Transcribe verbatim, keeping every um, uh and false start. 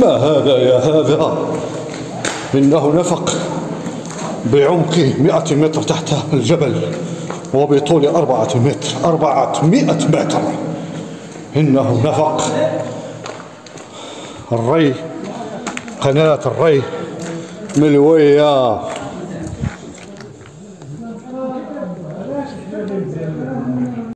ما هذا يا هذا؟ إنه نفق بعمق مئة متر تحت الجبل وبطول أربعة متر أربعة مئة متر. إنه نفق الري، قناة الري ملوية.